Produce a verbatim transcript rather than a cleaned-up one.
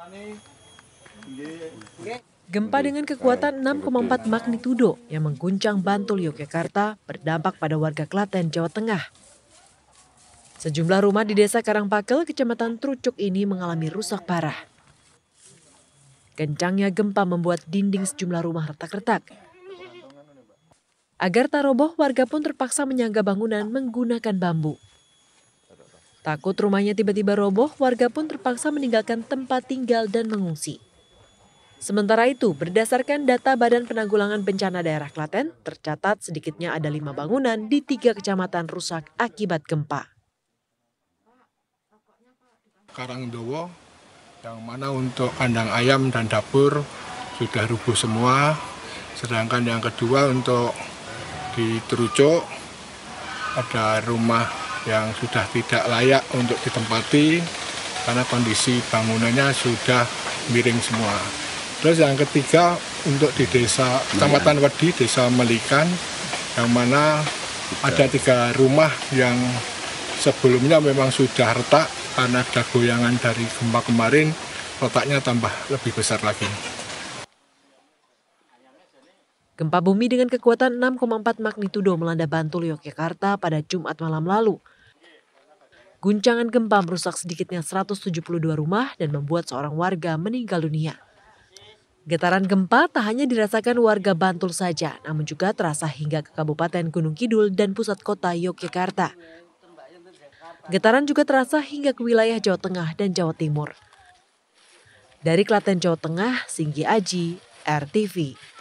Gempa dengan kekuatan enam koma empat magnitudo yang mengguncang Bantul, Yogyakarta berdampak pada warga Klaten, Jawa Tengah. Sejumlah rumah di Desa Karangpakel, Kecamatan Trucuk ini mengalami rusak parah. Kencangnya gempa membuat dinding sejumlah rumah retak-retak. Agar tak roboh, warga pun terpaksa menyangga bangunan menggunakan bambu. Takut rumahnya tiba-tiba roboh, warga pun terpaksa meninggalkan tempat tinggal dan mengungsi. Sementara itu, berdasarkan data Badan Penanggulangan Bencana Daerah Klaten, tercatat sedikitnya ada lima bangunan di tiga kecamatan rusak akibat gempa. Karangdowo, yang mana untuk kandang ayam dan dapur sudah rubuh semua. Sedangkan yang kedua untuk di Trucuk ada rumah yang sudah tidak layak untuk ditempati karena kondisi bangunannya sudah miring semua. Terus yang ketiga untuk di desa Kecamatan Wedi, Desa Melikan, yang mana ada tiga rumah yang sebelumnya memang sudah retak karena ada goyangan dari gempa kemarin, retaknya tambah lebih besar lagi. Gempa bumi dengan kekuatan enam koma empat magnitudo melanda Bantul, Yogyakarta pada Jumat malam lalu. Guncangan gempa merusak sedikitnya seratus tujuh puluh dua rumah dan membuat seorang warga meninggal dunia. Getaran gempa tak hanya dirasakan warga Bantul saja, namun juga terasa hingga ke Kabupaten Gunung Kidul dan pusat kota Yogyakarta. Getaran juga terasa hingga ke wilayah Jawa Tengah dan Jawa Timur. Dari Klaten, Jawa Tengah, Singgi Aji, R T V.